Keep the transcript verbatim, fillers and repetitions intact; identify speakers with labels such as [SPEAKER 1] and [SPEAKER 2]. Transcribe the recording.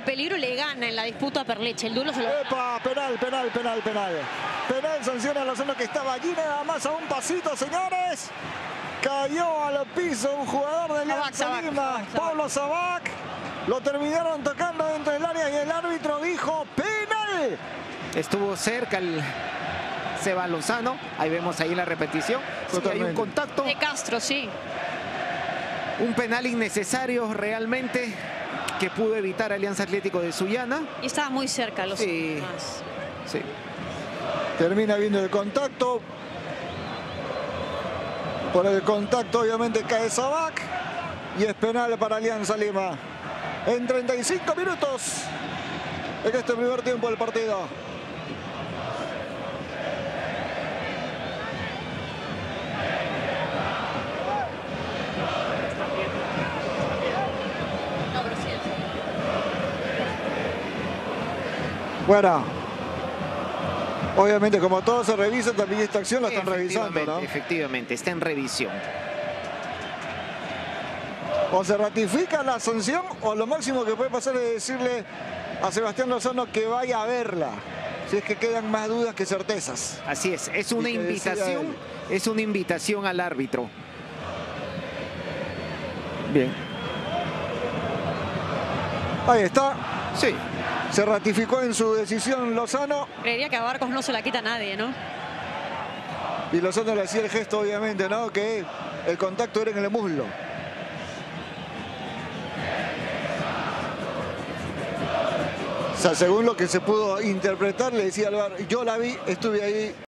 [SPEAKER 1] peligro le gana en la disputa a Perleche. El duelo se lo...
[SPEAKER 2] Epa, penal, penal, penal, penal. Penal, sanciona a Lozano, que estaba allí nada más a un pasito, señores. Cayó al piso un jugador de Alianza Lima, Pablo Sabac. Lo terminaron tocando dentro del área y el árbitro dijo penal.
[SPEAKER 3] Estuvo cerca el Seba Lozano. Ahí vemos ahí la repetición. Sí, hay un contacto.
[SPEAKER 1] De Castro, sí.
[SPEAKER 3] Un penal innecesario realmente que pudo evitar Alianza Atlético de Sullana.
[SPEAKER 1] Y estaba muy cerca los
[SPEAKER 3] sí,
[SPEAKER 1] demás.
[SPEAKER 3] Sí.
[SPEAKER 2] Termina viendo el contacto. Por el contacto obviamente cae Sabac. Y es penal para Alianza Lima. En treinta y cinco minutos en este primer tiempo del partido. Bueno, obviamente como todo se revisa, también esta acción la están revisando, ¿no?
[SPEAKER 3] Efectivamente, está en revisión.
[SPEAKER 2] O se ratifica la sanción o lo máximo que puede pasar es decirle a Sebastián Lozano que vaya a verla, si es que quedan más dudas que certezas.
[SPEAKER 3] Así es, es una invitación, es una invitación al árbitro.
[SPEAKER 2] Bien. Ahí está.
[SPEAKER 3] Sí.
[SPEAKER 2] Se ratificó en su decisión Lozano.
[SPEAKER 1] Creería que a Barcos no se la quita nadie, ¿no?
[SPEAKER 2] Y Lozano le hacía el gesto, obviamente, ¿no? Que el contacto era en el muslo. O sea, según lo que se pudo interpretar, le decía al V A R, yo la vi, estuve ahí.